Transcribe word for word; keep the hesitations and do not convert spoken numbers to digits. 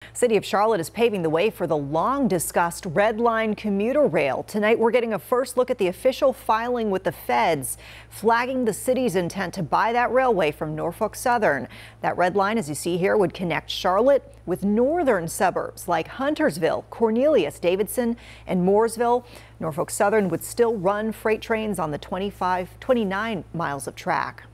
City of Charlotte is paving the way for the long-discussed Red Line commuter rail. Tonight, we're getting a first look at the official filing with the feds, flagging the city's intent to buy that railway from Norfolk Southern. That red line, as you see here, would connect Charlotte with northern suburbs like Huntersville, Cornelius, Davidson and Mooresville. Norfolk Southern would still run freight trains on the twenty-five, twenty-nine miles of track.